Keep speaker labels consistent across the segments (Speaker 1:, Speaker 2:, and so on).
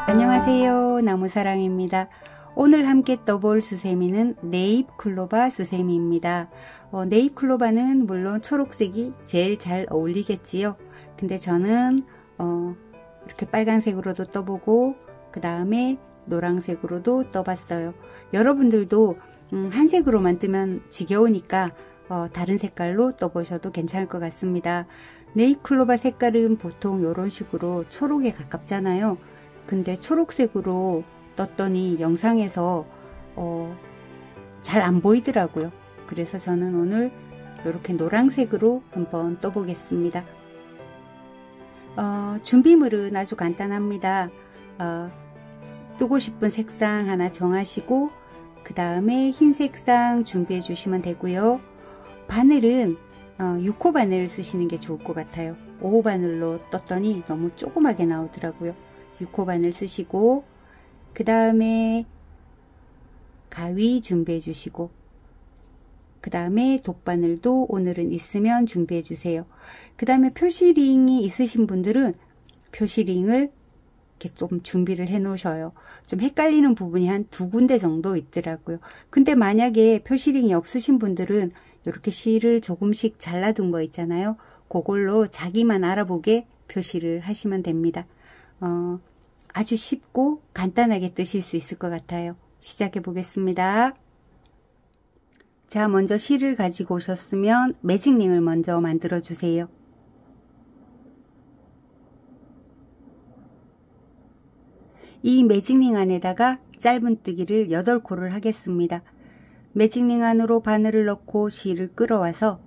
Speaker 1: 안녕하세요. 나무사랑입니다. 오늘 함께 떠볼 수세미는 네잎클로바 수세미입니다. 네잎클로바는 물론 초록색이 제일 잘 어울리겠지요. 근데 저는 이렇게 빨간색으로도 떠보고 그 다음에 노란색으로도 떠봤어요. 여러분들도 한 색으로만 뜨면 지겨우니까 다른 색깔로 떠보셔도 괜찮을 것 같습니다. 네잎클로바 색깔은 보통 이런 식으로 초록에 가깝잖아요. 근데 초록색으로 떴더니 영상에서 잘 안 보이더라고요. 그래서 저는 오늘 이렇게 노란색으로 한번 떠보겠습니다. 준비물은 아주 간단합니다. 뜨고 싶은 색상 하나 정하시고 그 다음에 흰 색상 준비해 주시면 되고요. 바늘은 6호 바늘 쓰시는 게 좋을 것 같아요. 5호 바늘로 떴더니 너무 조그맣게 나오더라고요. 6호 바늘 쓰시고 그 다음에 가위 준비해 주시고 그 다음에 돗바늘도 오늘은 있으면 준비해 주세요. 그 다음에 표시링이 있으신 분들은 표시링을 이렇게 좀 준비를 해 놓으셔요. 좀 헷갈리는 부분이 한 2군데 정도 있더라고요. 근데 만약에 표시링이 없으신 분들은 이렇게 실을 조금씩 잘라둔 거 있잖아요. 그걸로 자기만 알아보게 표시를 하시면 됩니다. 아주 쉽고 간단하게 뜨실 수 있을 것 같아요. 시작해 보겠습니다. 자, 먼저 실을 가지고 오셨으면 매직링을 먼저 만들어 주세요. 이 매직링 안에다가 짧은뜨기를 8코를 하겠습니다. 매직링 안으로 바늘을 넣고 실을 끌어와서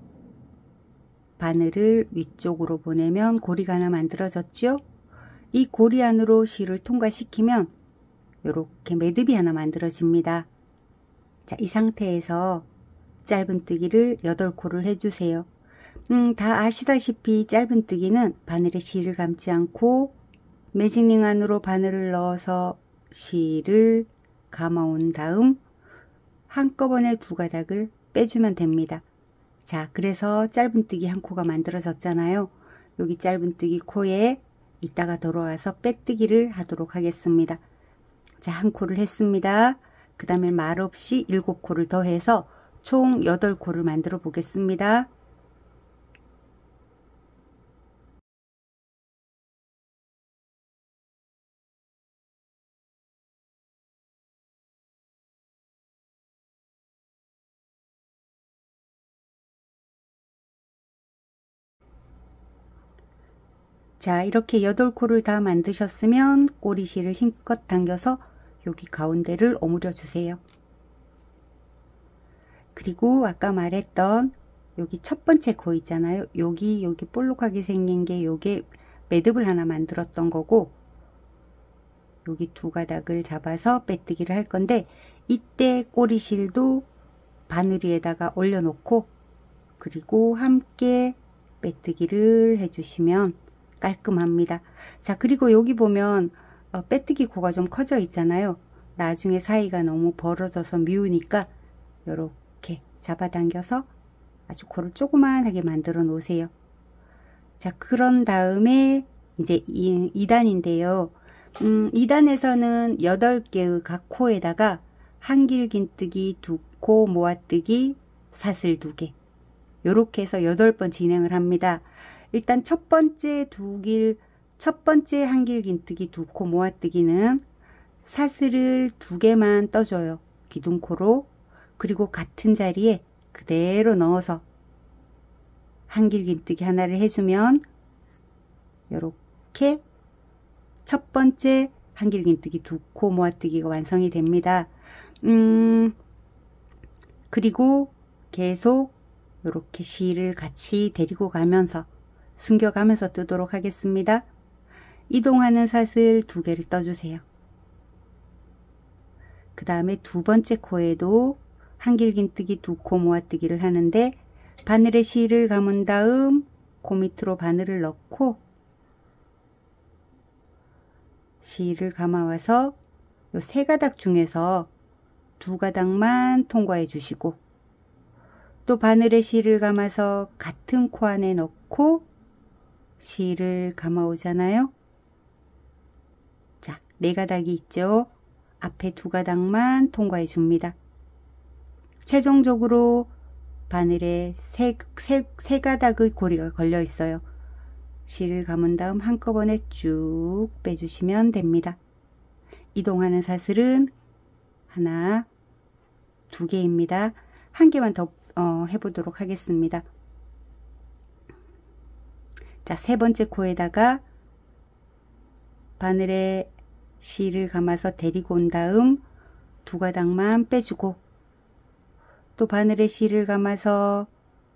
Speaker 1: 바늘을 위쪽으로 보내면 고리가 하나 만들어졌죠? 이 고리 안으로 실을 통과시키면 이렇게 매듭이 하나 만들어집니다. 자, 이 상태에서 짧은뜨기를 8코를 해주세요. 다 아시다시피 짧은뜨기는 바늘에 실을 감지 않고 매직링 안으로 바늘을 넣어서 실을 감아온 다음 한꺼번에 2가닥을 빼주면 됩니다. 자, 그래서 짧은뜨기 한 코가 만들어졌잖아요. 여기 짧은뜨기 코에 이따가 돌아와서 빼뜨기를 하도록 하겠습니다. 자, 한 코를 했습니다. 그 다음에 말없이 7코를 더해서 총 8코를 만들어 보겠습니다. 자, 이렇게 8코를 다 만드셨으면 꼬리실을 힘껏 당겨서 여기 가운데를 오므려 주세요. 그리고 아까 말했던 여기 첫 번째 코 있잖아요. 여기 볼록하게 생긴 게 요게 매듭을 하나 만들었던 거고, 여기 2가닥을 잡아서 빼뜨기를 할 건데, 이때 꼬리실도 바늘 위에다가 올려놓고 그리고 함께 빼뜨기를 해주시면 깔끔합니다. 자, 그리고 여기 보면 빼뜨기 코가 좀 커져 있잖아요. 나중에 사이가 너무 벌어져서 미우니까 이렇게 잡아당겨서 아주 코를 조그만하게 만들어 놓으세요. 자, 그런 다음에 이제 2단인데요. 2단에서는 8개의 각 코에다가 한길긴뜨기 2코, 모아뜨기, 사슬 2개 요렇게 해서 8번 진행을 합니다. 일단 첫 번째 한길긴뜨기 2코 모아뜨기는 사슬을 2개만 떠줘요. 기둥코로. 그리고 같은 자리에 그대로 넣어서 한길긴뜨기 하나를 해주면 이렇게 첫 번째 한길긴뜨기 2코 모아뜨기가 완성이 됩니다. 그리고 계속 이렇게 실을 같이 데리고 가면서 숨겨가면서 뜨도록 하겠습니다. 이동하는 사슬 2개를 떠주세요. 그 다음에 2번째 코에도 한길긴뜨기 2코 모아뜨기를 하는데 바늘에 실을 감은 다음 코 밑으로 바늘을 넣고 실을 감아와서 요 3가닥 중에서 2가닥만 통과해 주시고 또 바늘에 실을 감아서 같은 코 안에 넣고 실을 감아 오잖아요. 자, 4가닥이 있죠. 앞에 2가닥만 통과해 줍니다. 최종적으로 바늘에 3가닥의 고리가 걸려 있어요. 실을 감은 다음 한꺼번에 쭉 빼주시면 됩니다. 이동하는 사슬은 하나, 2개입니다. 한 개만 더 해보도록 하겠습니다. 자, 3번째 코에다가 바늘에 실을 감아서 데리고 온 다음 2가닥만 빼주고, 또 바늘에 실을 감아서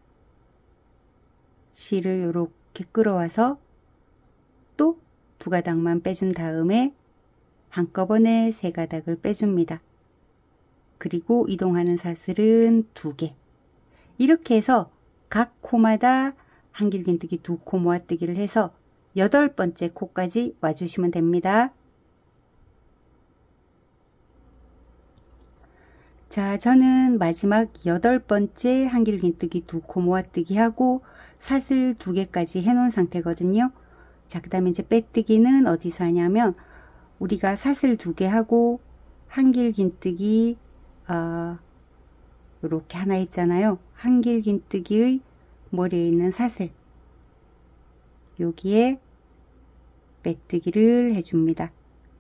Speaker 1: 실을 이렇게 끌어와서 또 2가닥만 빼준 다음에 한꺼번에 3가닥을 빼줍니다. 그리고 이동하는 사슬은 2개. 이렇게 해서 각 코마다 한길긴뜨기 2코 모아뜨기를 해서 8번째 코까지 와주시면 됩니다. 자, 저는 마지막 8번째 한길긴뜨기 2코 모아뜨기 하고 사슬 2개까지 해놓은 상태거든요. 자, 그 다음에 이제 빼뜨기는 어디서 하냐면, 우리가 사슬 2개 하고 한길긴뜨기 이렇게 하나 있잖아요. 한길긴뜨기의 머리에 있는 사슬, 여기에 빼뜨기를 해줍니다.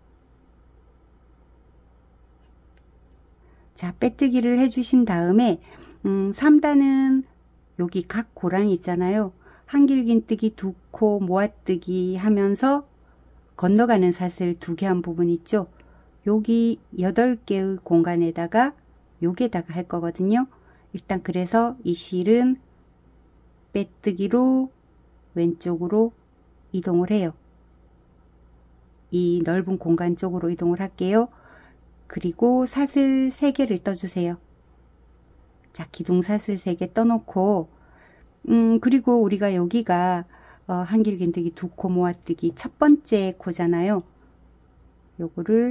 Speaker 1: 자, 빼뜨기를 해주신 다음에 3단은 여기 각 고랑이 있잖아요. 한길긴뜨기 2코 모아뜨기 하면서 건너가는 사슬 2개 한 부분 있죠. 여기 8개의 공간에다가 여기에다가 할 거거든요. 일단 그래서 이 실은 빼뜨기로 왼쪽으로 이동을 해요. 이 넓은 공간 쪽으로 이동을 할게요. 그리고 사슬 3개를 떠주세요. 자, 기둥 사슬 3개 떠놓고 그리고 우리가 여기가 한길긴뜨기 2코 모아뜨기 첫 번째 코잖아요. 요거를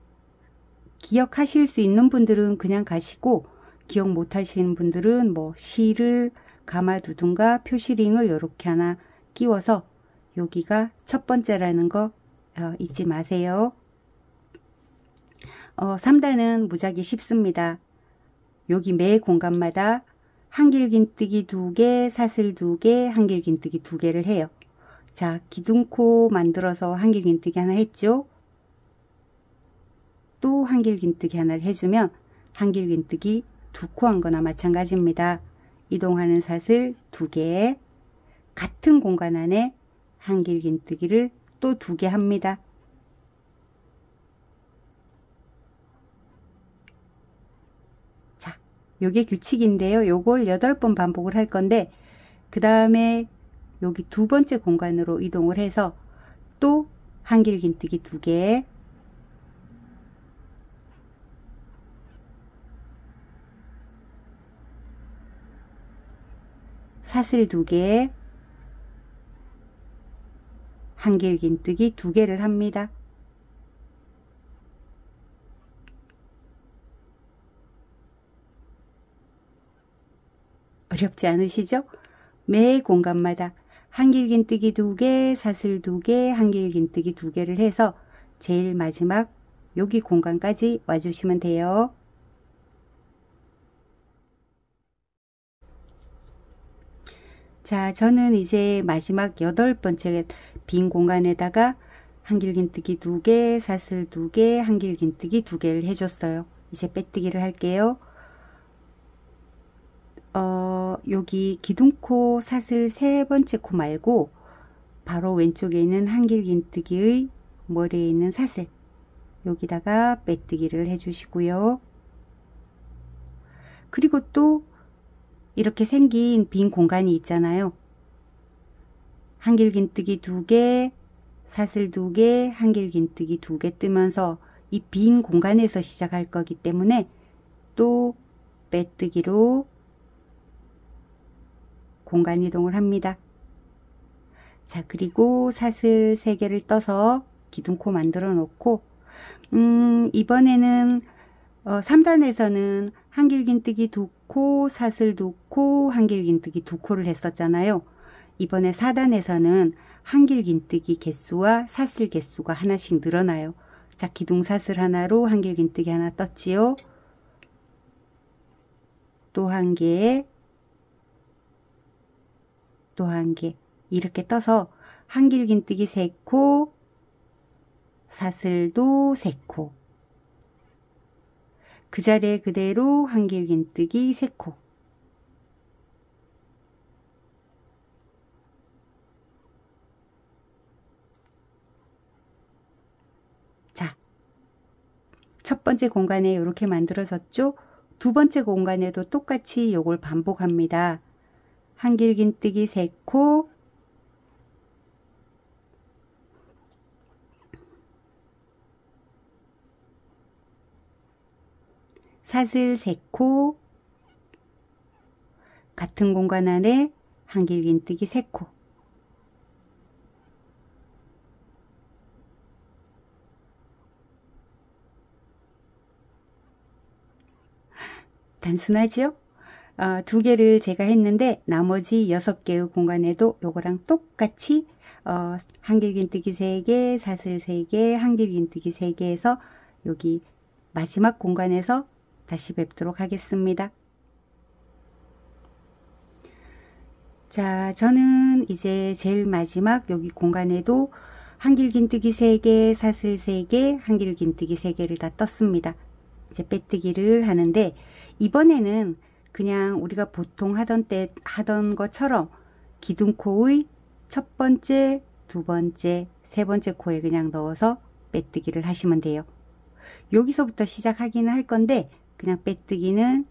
Speaker 1: 기억하실 수 있는 분들은 그냥 가시고, 기억 못 하시는 분들은 뭐 실을 감아두든가 표시링을 이렇게 하나 끼워서 여기가 첫 번째라는 거 잊지 마세요. 3단은 무지하게 쉽습니다. 여기 매 공간마다 한길긴뜨기 2개, 사슬 2개, 한길긴뜨기 2개를 해요. 자, 기둥코 만들어서 한길긴뜨기 하나 했죠. 또 한길긴뜨기 하나를 해주면 한길긴뜨기 2코 한 거나 마찬가지입니다. 이동하는 사슬 2개, 같은 공간 안에 한길긴뜨기를 또 2개 합니다. 자, 요게 규칙인데요. 요걸 8번 반복을 할 건데, 그 다음에 여기 2번째 공간으로 이동을 해서 또 한길긴뜨기 2개, 사슬 2개, 한길긴뜨기 2개를 합니다. 어렵지 않으시죠? 매 공간마다 한길긴뜨기 2개, 사슬 2개, 한길긴뜨기 2개를 해서 제일 마지막 여기 공간까지 와주시면 돼요. 자, 저는 이제 마지막 8번째 빈 공간에다가 한길긴뜨기 2개, 사슬 2개, 한길긴뜨기 2개를 해줬어요. 이제 빼뜨기를 할게요. 여기 기둥코 사슬 3번째 코 말고 바로 왼쪽에 있는 한길긴뜨기의 머리에 있는 사슬, 여기다가 빼뜨기를 해주시고요. 그리고 또 이렇게 생긴 빈 공간이 있잖아요. 한길긴뜨기 2개, 사슬 2개, 한길긴뜨기 2개 뜨면서 이 빈 공간에서 시작할 거기 때문에 또 빼뜨기로 공간 이동을 합니다. 자, 그리고 사슬 3개를 떠서 기둥코 만들어 놓고, 이번에는 3단에서는 한길긴뜨기 2코, 사슬 2코, 한길긴뜨기 2코를 했었잖아요. 이번에 4단에서는 한길긴뜨기 개수와 사슬 개수가 하나씩 늘어나요. 자, 기둥사슬 하나로 한길긴뜨기 하나 떴지요. 또 한 개, 또 한 개, 이렇게 떠서 한길긴뜨기 3코, 사슬도 3코, 그 자리에 그대로 한길긴뜨기 3코. 자, 첫 번째 공간에 이렇게 만들어졌죠? 두 번째 공간에도 똑같이 요걸 반복합니다. 한길긴뜨기 3코, 사슬 3코, 같은 공간 안에 한길긴뜨기 3코. 단순하죠? 두 개를 제가 했는데 나머지 6개의 공간에도 요거랑 똑같이 한길긴뜨기 3개, 사슬 3개, 한길긴뜨기 3개 해서 여기 마지막 공간에서 다시 뵙도록 하겠습니다. 자, 저는 이제 제일 마지막 여기 공간에도 한길긴뜨기 3개, 사슬 3개, 한길긴뜨기 3개를 다 떴습니다. 이제 빼뜨기를 하는데 이번에는 그냥 우리가 보통 하던 것처럼 기둥코의 첫 번째, 두 번째, 세 번째 코에 그냥 넣어서 빼뜨기를 하시면 돼요. 여기서부터 시작하기는 할 건데 그냥 빼뜨기는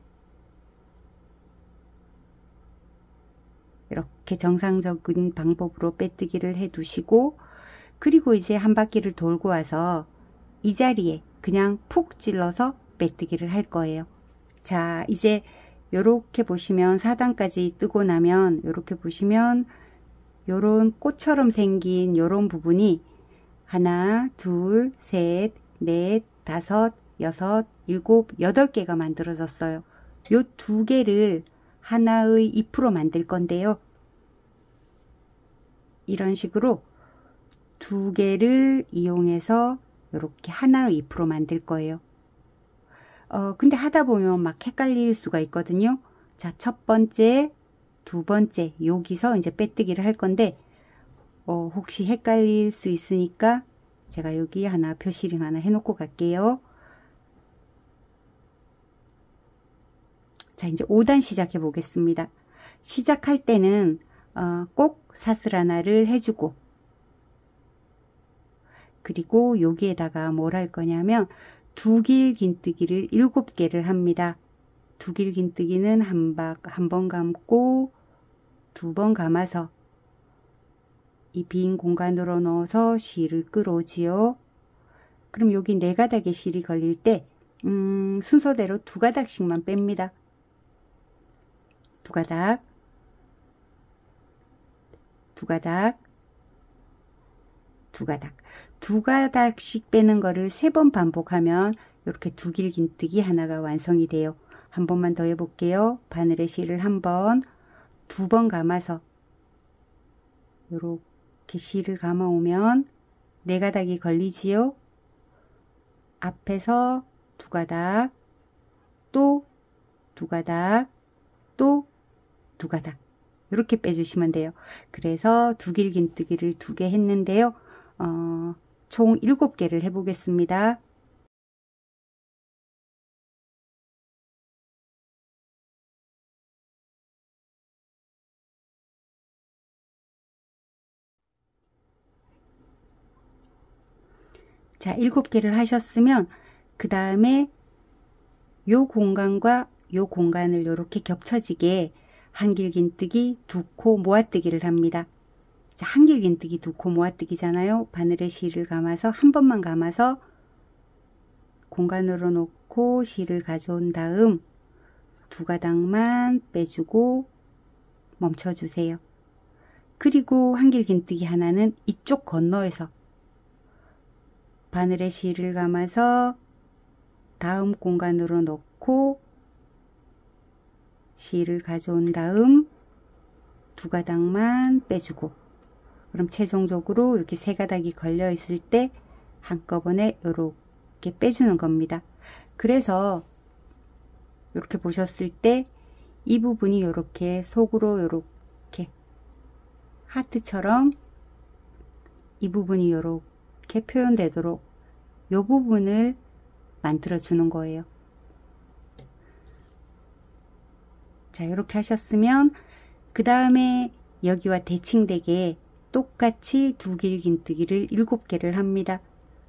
Speaker 1: 이렇게 정상적인 방법으로 빼뜨기를 해 두시고, 그리고 이제 한 바퀴를 돌고 와서 이 자리에 그냥 푹 찔러서 빼뜨기를 할 거예요. 자, 이제 요렇게 보시면 4단까지 뜨고 나면 요렇게 보시면 요런 꽃처럼 생긴 요런 부분이 하나, 둘, 셋, 넷, 다섯, 여섯, 일곱, 8개가 만들어졌어요. 요 2개를 하나의 잎으로 만들 건데요. 이런 식으로 2개를 이용해서 이렇게 하나의 잎으로 만들 거예요. 근데 하다 보면 막 헷갈릴 수가 있거든요. 자, 첫 번째, 두 번째, 여기서 이제 빼뜨기를 할 건데, 혹시 헷갈릴 수 있으니까 제가 여기 하나 표시링 하나 해놓고 갈게요. 자, 이제 5단 시작해 보겠습니다. 시작할 때는 꼭 사슬 하나를 해주고, 그리고 여기에다가 뭘 할 거냐면 두길긴뜨기를 7개를 합니다. 두길긴뜨기는 한 번 감고 2번 감아서 이 빈 공간으로 넣어서 실을 끌어오지요. 그럼 여기 4가닥의 실이 걸릴 때 순서대로 2가닥씩만 뺍니다. 2가닥, 2가닥, 2가닥. 2가닥씩 빼는 거를 3번 반복하면 이렇게 두길긴뜨기 하나가 완성이 돼요. 한 번만 더 해볼게요. 바늘에 실을 한 번, 2번 감아서 이렇게 실을 감아오면 4가닥이 걸리지요. 앞에서 2가닥, 또 2가닥, 또 2가닥 이렇게 빼주시면 돼요. 그래서 두길긴뜨기를 2개 했는데요. 총 7개를 해보겠습니다. 자, 7개를 하셨으면 그 다음에 요 공간과 요 공간을 이렇게 겹쳐지게 한길긴뜨기 2코 모아뜨기를 합니다. 자, 한길긴뜨기 2코 모아뜨기잖아요. 바늘에 실을 감아서 한 번만 감아서 공간으로 놓고 실을 가져온 다음 2가닥만 빼주고 멈춰주세요. 그리고 한길긴뜨기 하나는 이쪽 건너에서 바늘에 실을 감아서 다음 공간으로 넣고 실을 가져온 다음 2가닥만 빼주고, 그럼 최종적으로 이렇게 3가닥이 걸려 있을 때 한꺼번에 이렇게 빼주는 겁니다. 그래서 이렇게 보셨을 때 이 부분이 이렇게 속으로 이렇게 하트처럼 이 부분이 이렇게 표현되도록 이 부분을 만들어 주는 거예요. 자, 이렇게 하셨으면 그 다음에 여기와 대칭되게 똑같이 두 길긴뜨기를 7개를 합니다.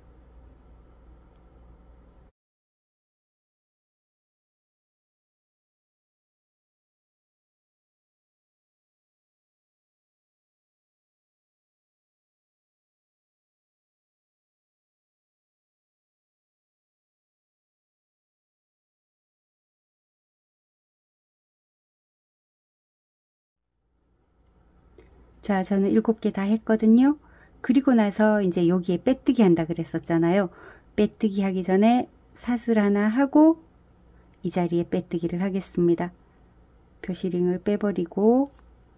Speaker 1: 자, 저는 7개 다 했거든요. 그리고 나서 이제 여기에 빼뜨기 한다 그랬었잖아요. 빼뜨기 하기 전에 사슬 하나 하고 이 자리에 빼뜨기를 하겠습니다. 표시링을 빼버리고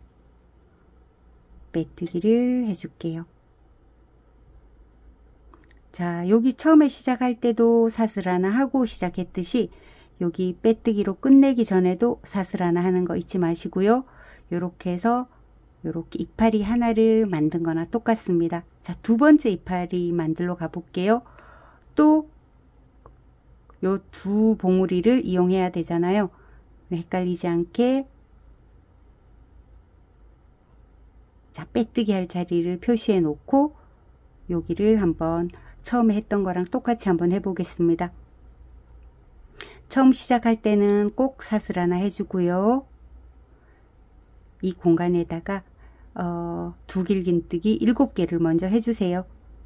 Speaker 1: 빼뜨기를 해줄게요. 자, 여기 처음에 시작할 때도 사슬 하나 하고 시작했듯이 여기 빼뜨기로 끝내기 전에도 사슬 하나 하는 거 잊지 마시고요. 요렇게 해서 요렇게 이파리 하나를 만든 거나 똑같습니다. 자, 두 번째 이파리 만들러 가볼게요. 또 요 두 봉우리를 이용해야 되잖아요. 헷갈리지 않게 자, 빼뜨기 할 자리를 표시해 놓고 여기를 한번 처음에 했던 거랑 똑같이 한번 해보겠습니다. 처음 시작할 때는 꼭 사슬 하나 해주고요. 이 공간에다가 두 길긴뜨기 7개를 먼저 해주세요.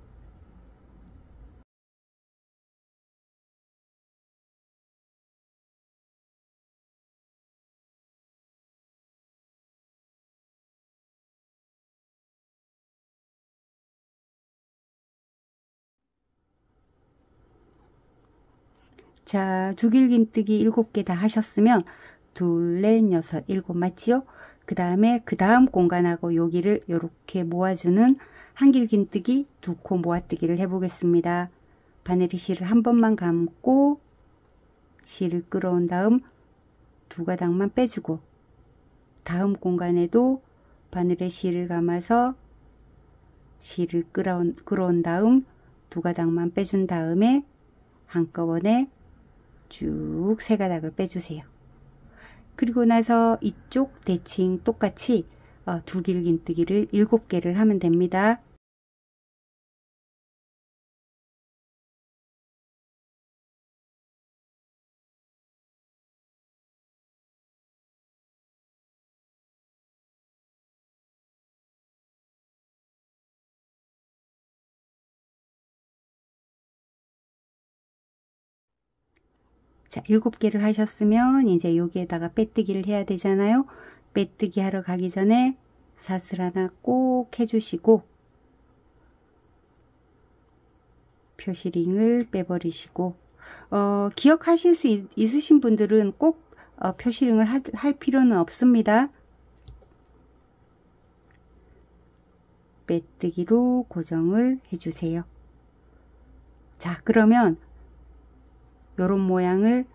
Speaker 1: 자, 두 길긴뜨기 7개 다 하셨으면 둘, 넷, 여섯, 일곱 맞지요? 그 다음에 그 다음 공간하고 여기를 이렇게 모아주는 한 길긴뜨기 2코 모아뜨기를 해보겠습니다. 바늘이 실을 한 번만 감고 실을 끌어온 다음 두 가닥만 빼주고 다음 공간에도 바늘에 실을 감아서 실을 끌어온 다음 두 가닥만 빼준 다음에 한꺼번에 쭉 세 가닥을 빼주세요. 그리고 나서 이쪽 대칭 똑같이 두 길긴뜨기를 7개를 하면 됩니다. 자, 7개를 하셨으면 이제 여기에다가 빼뜨기를 해야 되잖아요. 빼뜨기 하러 가기 전에 사슬 하나 꼭 해주시고 표시링을 빼버리시고 기억하실 수 있으신 분들은 꼭 표시링을 할 필요는 없습니다. 빼뜨기로 고정을 해주세요. 자, 그러면 요런 모양을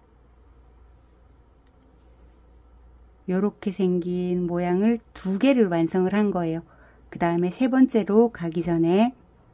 Speaker 1: 요렇게 생긴 모양을 2개를 완성을 한 거예요. 그 다음에 세 번째로 가기 전에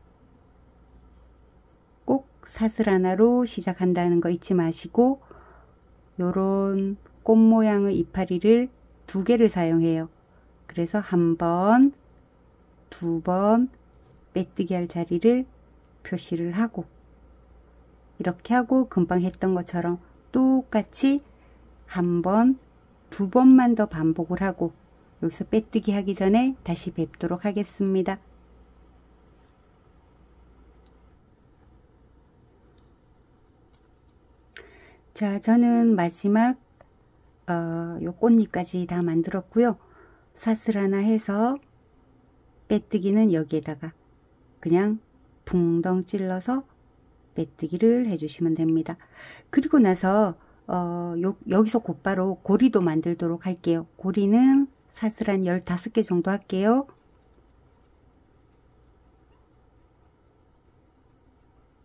Speaker 1: 꼭 사슬 하나로 시작한다는 거 잊지 마시고 요런 꽃 모양의 이파리를 2개를 사용해요. 그래서 한 번, 2번 빼뜨기 할 자리를 표시를 하고 이렇게 하고 금방 했던 것처럼 똑같이 한 번, 2번만 더 반복을 하고 여기서 빼뜨기 하기 전에 다시 뵙도록 하겠습니다. 자, 저는 마지막 요 꽃잎까지 다 만들었고요. 사슬 하나 해서 빼뜨기는 여기에다가 그냥 붕덩 찔러서 빼뜨기를 해주시면 됩니다. 그리고 나서 여기서 곧바로 고리도 만들도록 할게요. 고리는 사슬 한 15개 정도 할게요.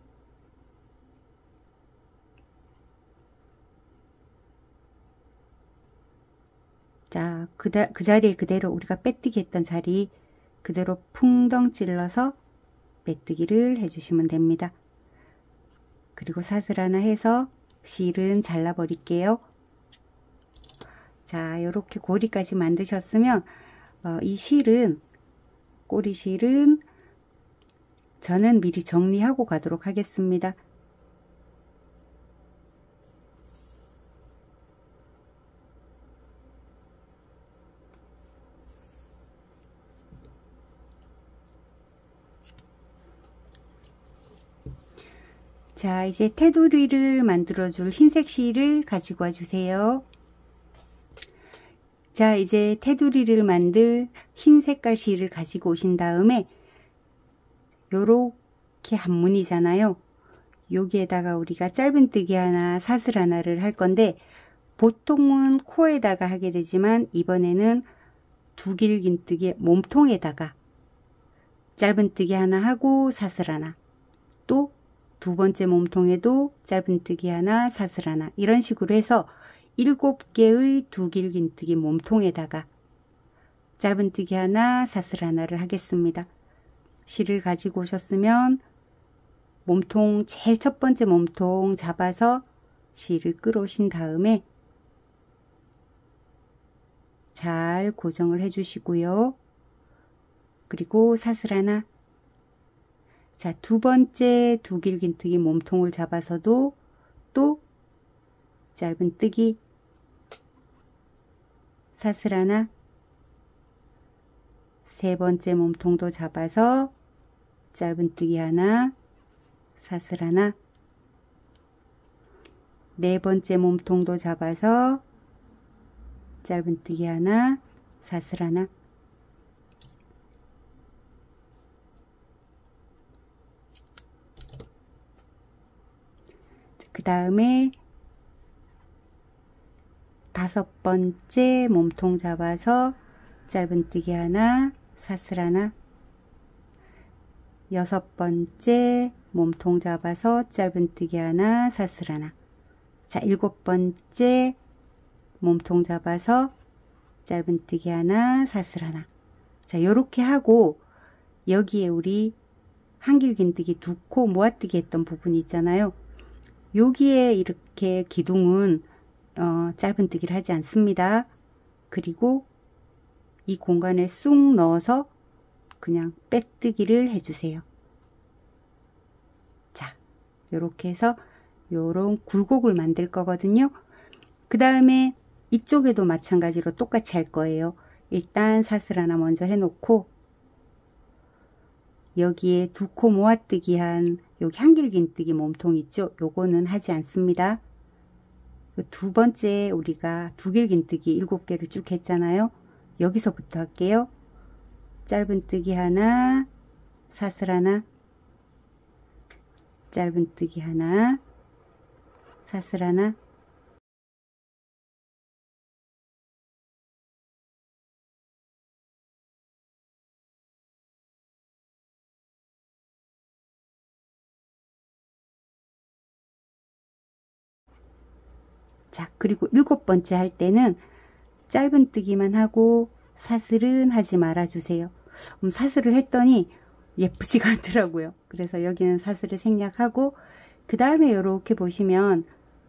Speaker 1: 자, 그 자리에 그대로 우리가 빼뜨기 했던 자리 그대로 풍덩 찔러서 빼뜨기를 해주시면 됩니다. 그리고 사슬 하나 해서 실은 잘라 버릴게요. 자, 이렇게 고리까지 만드셨으면 이 실은, 꼬리 실은 저는 미리 정리하고 가도록 하겠습니다. 자, 이제 테두리를 만들어줄 흰색 실을 가지고 와주세요. 자, 이제 테두리를 만들 흰 색깔 실을 가지고 오신 다음에 요렇게 한문이잖아요. 여기에다가 우리가 짧은뜨기 하나, 사슬 하나를 할 건데 보통은 코에다가 하게 되지만 이번에는 두길긴뜨기 몸통에다가 짧은뜨기 하나 하고 사슬 하나, 또 두 번째 몸통에도 짧은뜨기 하나, 사슬 하나, 이런 식으로 해서 7개의 두길긴뜨기 몸통에다가 짧은뜨기 하나, 사슬 하나를 하겠습니다. 실을 가지고 오셨으면 몸통, 제일 첫 번째 몸통 잡아서 실을 끌어오신 다음에 잘 고정을 해 주시고요. 그리고 사슬 하나. 자, 두 번째 두길긴뜨기 몸통을 잡아서도 또 짧은뜨기, 사슬 하나. 세 번째 몸통도 잡아서 짧은뜨기 하나, 사슬 하나. 네 번째 몸통도 잡아서 짧은뜨기 하나, 사슬 하나. 그 다음에 다섯 번째 몸통 잡아서 짧은뜨기 하나, 사슬 하나. 여섯 번째 몸통 잡아서 짧은뜨기 하나, 사슬 하나. 자, 일곱 번째 몸통 잡아서 짧은뜨기 하나, 사슬 하나. 자, 요렇게 하고 여기에 우리 한길긴뜨기 두 코 모아뜨기 했던 부분이 있잖아요. 여기에 이렇게 기둥은 짧은뜨기를 하지 않습니다. 그리고 이 공간에 쑥 넣어서 그냥 빼뜨기를 해주세요. 자, 요렇게 해서 요런 굴곡을 만들 거거든요. 그 다음에 이쪽에도 마찬가지로 똑같이 할 거예요. 일단 사슬 하나 먼저 해놓고 여기에 두 코 모아뜨기 한 여기 한길긴뜨기 몸통 있죠? 요거는 하지 않습니다. 두 번째 우리가 두길긴뜨기 7개를 쭉 했잖아요. 여기서부터 할게요. 짧은뜨기 하나, 사슬 하나, 짧은뜨기 하나, 사슬 하나. 자, 그리고 7번째 할 때는 짧은뜨기만 하고 사슬은 하지 말아 주세요. 사슬을 했더니 예쁘지가 않더라고요. 그래서 여기는 사슬을 생략하고 그 다음에 이렇게 보시면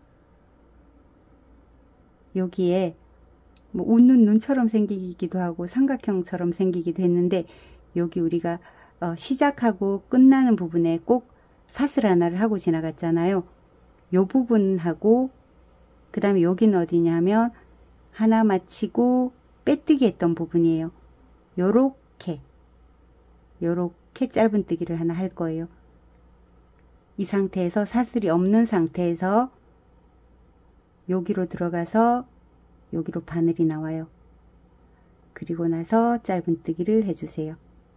Speaker 1: 여기에 뭐 웃는 눈처럼 생기기도 하고 삼각형처럼 생기기도 했는데 여기 우리가 시작하고 끝나는 부분에 꼭 사슬 하나를 하고 지나갔잖아요. 요 부분하고 그 다음에 여기는 어디냐면 하나 마치고 빼뜨기 했던 부분이에요. 요렇게 짧은뜨기를 하나 할 거예요. 이 상태에서 사슬이 없는 상태에서 여기로 들어가서 여기로 바늘이 나와요. 그리고 나서 짧은뜨기를 해주세요.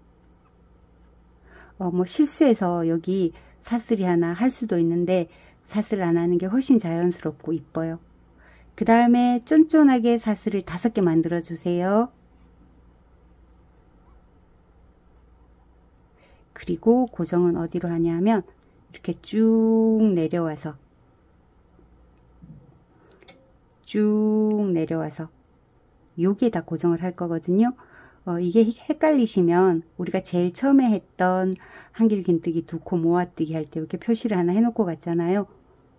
Speaker 1: 뭐 실수해서 여기 사슬이 하나 할 수도 있는데 사슬 안 하는 게 훨씬 자연스럽고 이뻐요. 그 다음에 쫀쫀하게 사슬을 5개 만들어 주세요. 그리고 고정은 어디로 하냐면 이렇게 쭉 내려와서 여기에다 고정을 할 거거든요. 이게 헷갈리시면 우리가 제일 처음에 했던 한길긴뜨기 두 코 모아뜨기 할 때 이렇게 표시를 하나 해놓고 갔잖아요.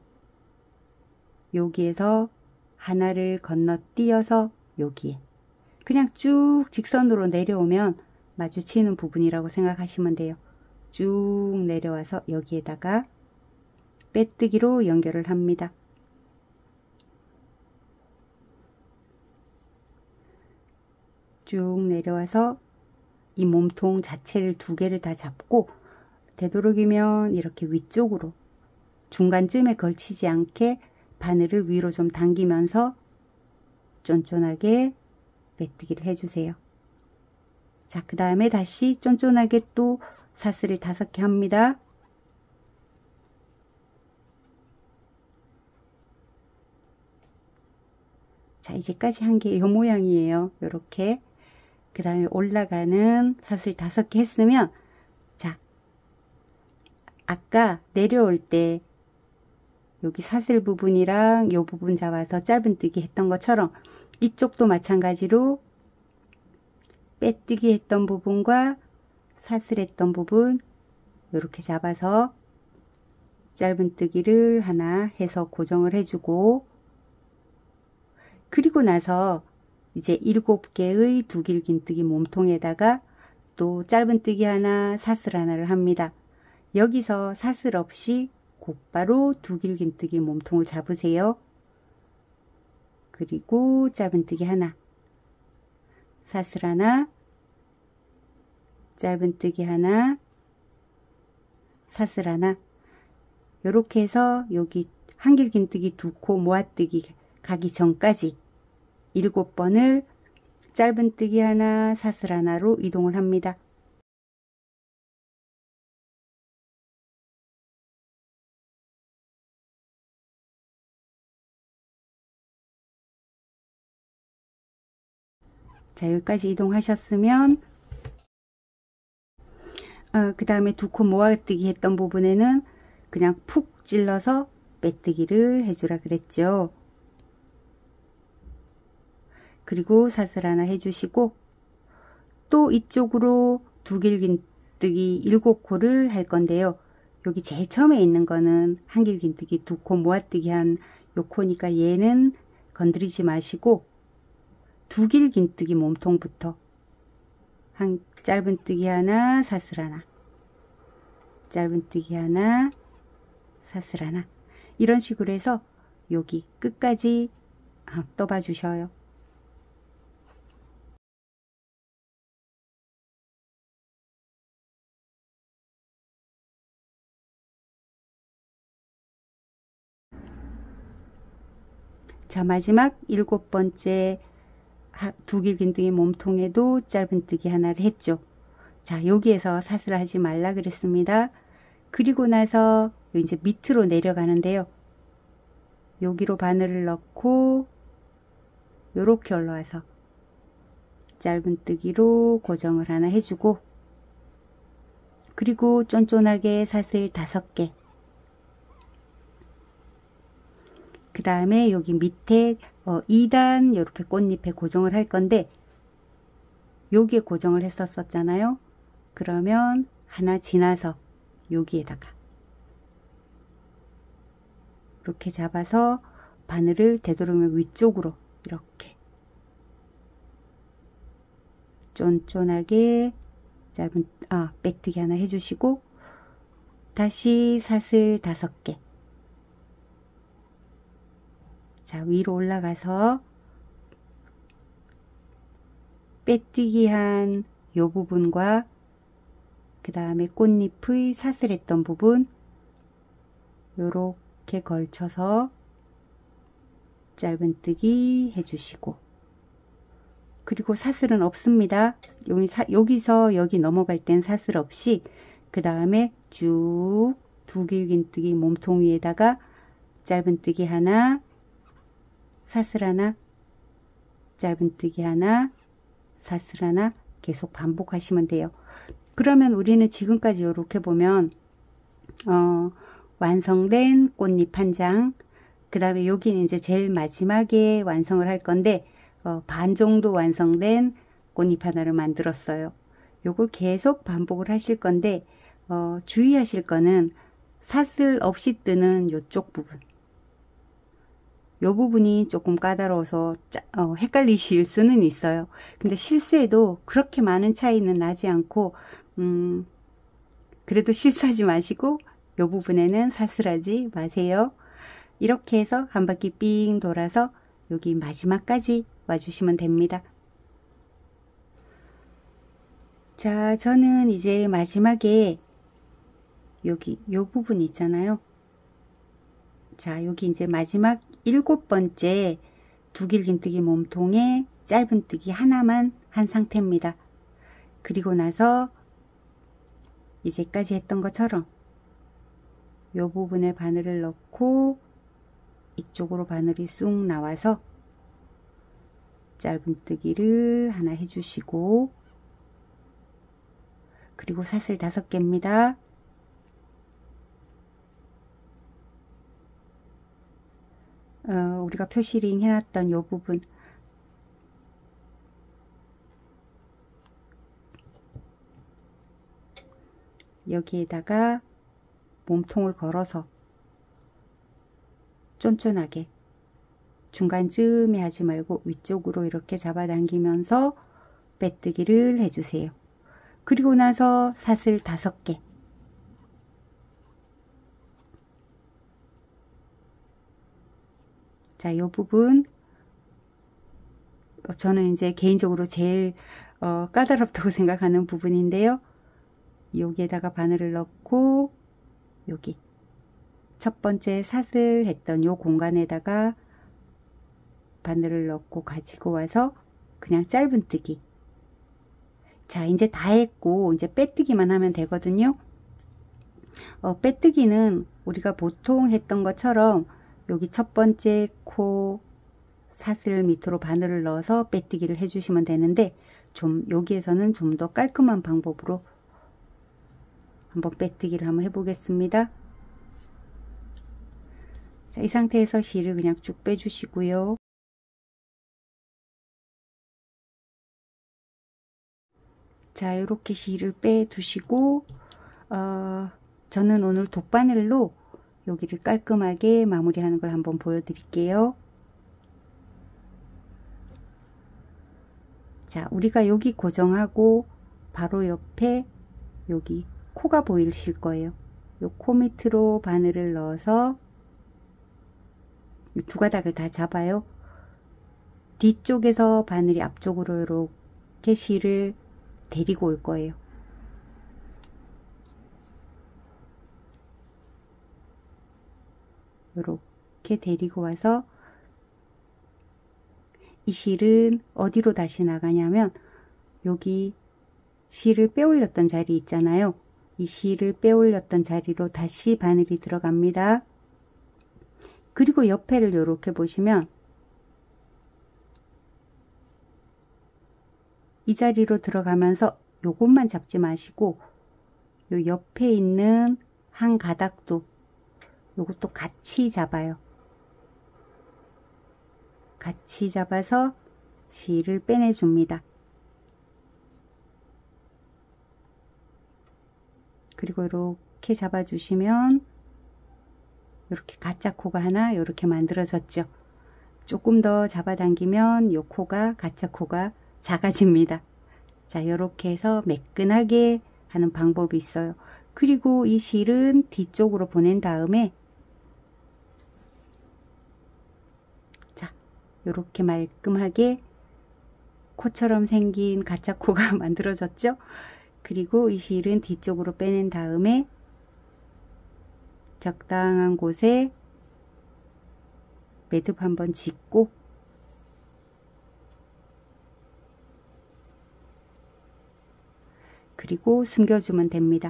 Speaker 1: 여기에서 하나를 건너뛰어서 여기에 그냥 쭉 직선으로 내려오면 마주치는 부분이라고 생각하시면 돼요. 쭉 내려와서 여기에다가 빼뜨기로 연결을 합니다. 쭉 내려와서 이 몸통 자체를 두 개를 다 잡고 되도록이면 이렇게 위쪽으로 중간쯤에 걸치지 않게 바늘을 위로 좀 당기면서 쫀쫀하게 빼뜨기를 해주세요. 자, 그 다음에 다시 쫀쫀하게 또 사슬을 5개 합니다. 자, 이제까지 한 게 이 모양이에요. 요렇게. 그 다음에 올라가는 사슬 5개 했으면, 자, 아까 내려올 때 여기 사슬 부분이랑 요 부분 잡아서 짧은뜨기 했던 것처럼 이쪽도 마찬가지로 빼뜨기 했던 부분과 사슬했던 부분 이렇게 잡아서 짧은뜨기를 하나 해서 고정을 해주고, 그리고 나서 이제 7개의 두길긴뜨기 몸통에다가 또 짧은뜨기 하나, 사슬 하나를 합니다. 여기서 사슬 없이 곧바로 두길긴뜨기 몸통을 잡으세요. 그리고 짧은뜨기 하나, 사슬 하나, 짧은뜨기 하나, 사슬 하나, 요렇게 해서 여기 한길긴뜨기 두 코 모아뜨기 가기 전까지 7번을 짧은뜨기 하나, 사슬 하나로 이동을 합니다. 자, 여기까지 이동하셨으면 그 다음에 두 코 모아뜨기 했던 부분에는 그냥 푹 찔러서 빼뜨기를 해주라 그랬죠. 그리고 사슬 하나 해주시고 또 이쪽으로 두길긴뜨기 7코를 할 건데요. 여기 제일 처음에 있는 거는 한길긴뜨기 두 코 모아뜨기 한 요 코니까 얘는 건드리지 마시고 두길긴뜨기 몸통부터 한 짧은뜨기 하나, 사슬 하나, 짧은뜨기 하나, 사슬 하나, 이런 식으로 해서 여기 끝까지 떠봐 주셔요. 자, 마지막 7번째 두길긴뜨기 몸통에도 짧은뜨기 하나를 했죠. 자, 여기에서 사슬 하지 말라 그랬습니다. 그리고 나서 이제 밑으로 내려가는데요. 여기로 바늘을 넣고 요렇게 올라와서 짧은뜨기로 고정을 하나 해주고, 그리고 쫀쫀하게 사슬 5개, 그 다음에 여기 밑에 2단 이렇게 꽃잎에 고정을 할 건데 여기에 고정을 했었잖아요. 그러면 하나 지나서 여기에다가 이렇게 잡아서 바늘을 되도록이면 위쪽으로 이렇게 쫀쫀하게 빼뜨기 하나 해주시고 다시 사슬 5개, 자, 위로 올라가서 빼뜨기 한 요 부분과 그 다음에 꽃잎의 사슬했던 부분 요렇게 걸쳐서 짧은뜨기 해주시고, 그리고 사슬은 없습니다. 여기서 여기 넘어갈 땐 사슬 없이 그 다음에 쭉 두길긴뜨기 몸통 위에다가 짧은뜨기 하나, 사슬 하나, 짧은뜨기 하나, 사슬 하나 계속 반복하시면 돼요. 그러면 우리는 지금까지 이렇게 보면 완성된 꽃잎 한 장, 그 다음에 여기는 이제 제일 마지막에 완성을 할 건데 반 정도 완성된 꽃잎 하나를 만들었어요. 요걸 계속 반복을 하실 건데 주의하실 거는 사슬 없이 뜨는 요쪽 부분, 요 부분이 조금 까다로워서 헷갈리실 수는 있어요. 근데 실수해도 그렇게 많은 차이는 나지 않고 그래도 실수하지 마시고 요 부분에는 사슬하지 마세요. 이렇게 해서 한 바퀴 삥 돌아서 여기 마지막까지 와주시면 됩니다. 자, 저는 이제 마지막에 여기 요 부분 있잖아요. 자, 여기 이제 마지막 7번째 두길긴뜨기 몸통에 짧은뜨기 하나만 한 상태입니다. 그리고 나서 이제까지 했던 것처럼 요 부분에 바늘을 넣고 이쪽으로 바늘이 쑥 나와서 짧은뜨기를 하나 해주시고, 그리고 사슬 5개입니다. 우리가 표시링 해놨던 요 부분, 여기에다가 몸통을 걸어서 쫀쫀하게 중간쯤에 하지 말고 위쪽으로 이렇게 잡아당기면서 빼뜨기를 해주세요. 그리고 나서 사슬 5개, 자, 이 부분 저는 이제 개인적으로 제일 까다롭다고 생각하는 부분인데요. 여기에다가 바늘을 넣고 여기 첫 번째 사슬 했던 요 공간에다가 바늘을 넣고 가지고 와서 그냥 짧은뜨기. 자, 이제 다 했고 이제 빼뜨기만 하면 되거든요. 빼뜨기는 우리가 보통 했던 것처럼 여기 첫 번째 코 사슬 밑으로 바늘을 넣어서 빼뜨기를 해주시면 되는데, 좀 여기에서는 좀 더 깔끔한 방법으로 한번 빼뜨기를 한번 해보겠습니다. 자, 이 상태에서 실을 그냥 쭉 빼주시고요. 자, 이렇게 실을 빼두시고 저는 오늘 돗바늘로 여기를 깔끔하게 마무리하는 걸 한번 보여드릴게요. 자, 우리가 여기 고정하고 바로 옆에 여기 코가 보이실 거예요. 요 코 밑으로 바늘을 넣어서 두 가닥을 다 잡아요. 뒤쪽에서 바늘이 앞쪽으로 이렇게 실을 데리고 올 거예요. 이렇게 데리고 와서 이 실은 어디로 다시 나가냐면 여기 실을 빼올렸던 자리 있잖아요. 이 실을 빼올렸던 자리로 다시 바늘이 들어갑니다. 그리고 옆에를 이렇게 보시면 이 자리로 들어가면서 요것만 잡지 마시고 요 옆에 있는 한 가닥도 요것도 같이 잡아요. 같이 잡아서 실을 빼내 줍니다. 그리고 이렇게 잡아 주시면 이렇게 가짜 코가 하나 이렇게 만들어졌죠. 조금 더 잡아당기면 요 코가, 가짜 코가 작아집니다. 자, 이렇게 해서 매끈하게 하는 방법이 있어요. 그리고 이 실은 뒤쪽으로 보낸 다음에 자, 이렇게 말끔하게 코처럼 생긴 가짜 코가 만들어졌죠. 그리고 이 실은 뒤쪽으로 빼낸 다음에 적당한 곳에 매듭 한번 짓고 그리고 숨겨주면 됩니다.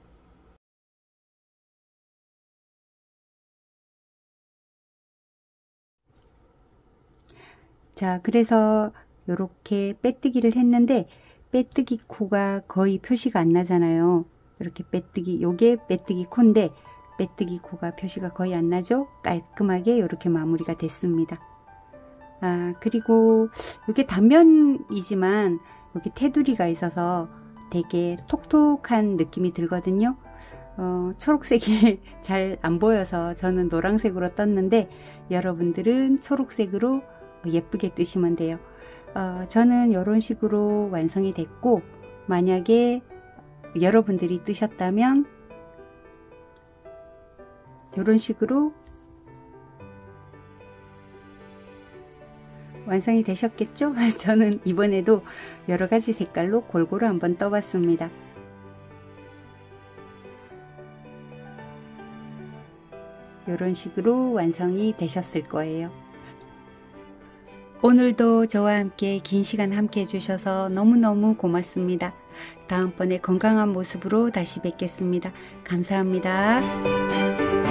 Speaker 1: 자, 그래서 이렇게 빼뜨기를 했는데 빼뜨기 코가 거의 표시가 안 나잖아요. 이렇게 빼뜨기, 요게 빼뜨기 코인데 빼뜨기 코가 표시가 거의 안 나죠. 깔끔하게 이렇게 마무리가 됐습니다. 그리고 이게 단면이지만 여기 테두리가 있어서 되게 톡톡한 느낌이 들거든요. 초록색이 잘 안 보여서 저는 노란색으로 떴는데 여러분들은 초록색으로 예쁘게 뜨시면 돼요. 저는 이런 식으로 완성이 됐고, 만약에 여러분들이 뜨셨다면 이런 식으로 완성이 되셨겠죠? 저는 이번에도 여러가지 색깔로 골고루 한번 떠봤습니다. 이런 식으로 완성이 되셨을 거예요. 오늘도 저와 함께 긴 시간 함께 해주셔서 너무너무 고맙습니다. 다음번에 건강한 모습으로 다시 뵙겠습니다. 감사합니다.